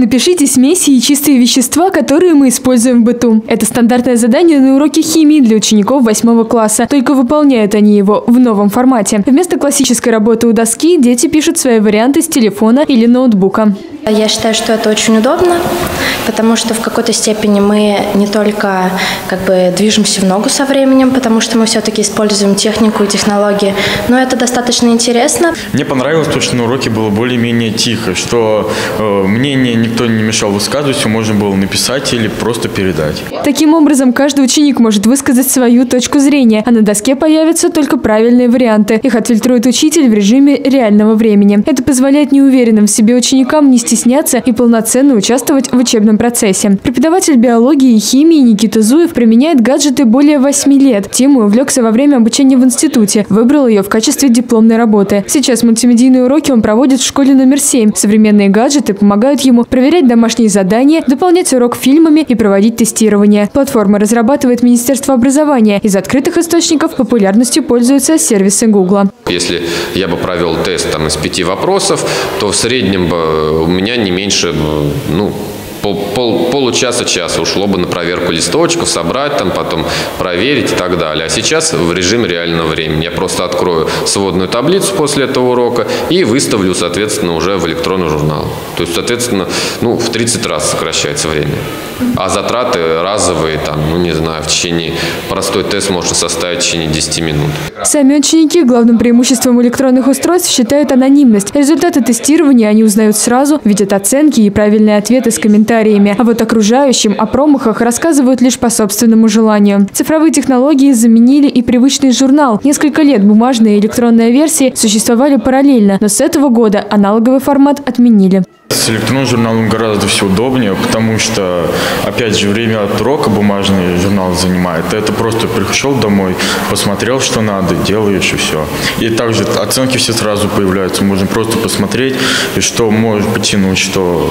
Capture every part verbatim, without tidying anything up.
Напишите смеси и чистые вещества, которые мы используем в быту. Это стандартное задание на уроке химии для учеников восьмого класса. Только выполняют они его в новом формате. Вместо классической работы у доски дети пишут свои варианты с телефона или ноутбука. Я считаю, что это очень удобно, потому что в какой-то степени мы не только как бы движемся в ногу со временем, потому что мы все-таки используем технику и технологии, но это достаточно интересно. Мне понравилось то, что на уроке было более-менее тихо, что э, мнение никто не мешал высказывать, все можно было написать или просто передать. Таким образом, каждый ученик может высказать свою точку зрения, а на доске появятся только правильные варианты. Их отфильтрует учитель в режиме реального времени. Это позволяет неуверенным в себе ученикам не стесняться и полноценно участвовать в учебном процессе. Преподаватель биологии и химии Никита Зуев применяет гаджеты более восьми лет. Темой увлекся во время обучения в институте. Выбрал ее в качестве дипломной работы. Сейчас мультимедийные уроки он проводит в школе номер семь. Современные гаджеты помогают ему проверять домашние задания, дополнять урок фильмами и проводить тестирование. Платформа разрабатывает Министерство образования. Из открытых источников популярностью пользуются сервисы Гугла. Если я бы провел тест там, из пяти вопросов, то в среднем бы у меня не меньше, ну, Пол, пол, получаса-часа ушло бы на проверку листочков, собрать, там, потом проверить и так далее. А сейчас в режиме реального времени. Я просто открою сводную таблицу после этого урока и выставлю, соответственно, уже в электронный журнал. То есть, соответственно, ну, в тридцать раз сокращается время. А затраты разовые, там, ну, не знаю, в течение, простой тест можно составить в течение десяти минут. Сами ученики главным преимуществом электронных устройств считают анонимность. Результаты тестирования они узнают сразу, видят оценки и правильные ответы с комментариями. А вот окружающим о промахах рассказывают лишь по собственному желанию. Цифровые технологии заменили и привычный журнал. Несколько лет бумажные и электронные версии существовали параллельно, но с этого года аналоговый формат отменили. С электронным журналом гораздо все удобнее, потому что, опять же, время от урока бумажный журнал занимает. Это просто пришел домой, посмотрел, что надо, делаешь и все. И также оценки все сразу появляются. Можно просто посмотреть, и что может потянуть, что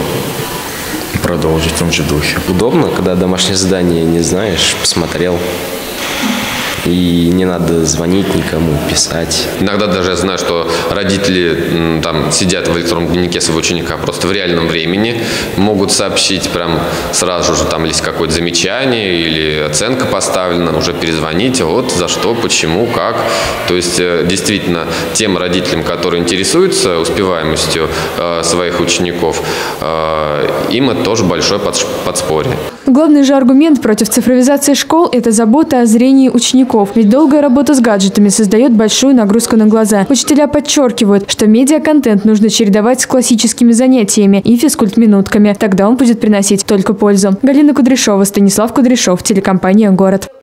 продолжить в том же духе. Удобно, когда домашнее задание не знаешь, посмотрел. И не надо звонить никому, писать. Иногда даже я знаю, что родители там сидят в электронном дневнике своего ученика просто в реальном времени, могут сообщить прям сразу же, там есть какое-то замечание или оценка поставлена, уже перезвоните, вот за что, почему, как. То есть действительно тем родителям, которые интересуются успеваемостью э, своих учеников, э, им это тоже большое подспорье. Главный же аргумент против цифровизации школ – это забота о зрении учеников. Ведь долгая работа с гаджетами создает большую нагрузку на глаза. Учителя подчеркивают, что медиаконтент нужно чередовать с классическими занятиями и физкульт-минутками. Тогда он будет приносить только пользу. Галина Кудряшова, Станислав Кудряшов, телекомпания «Город».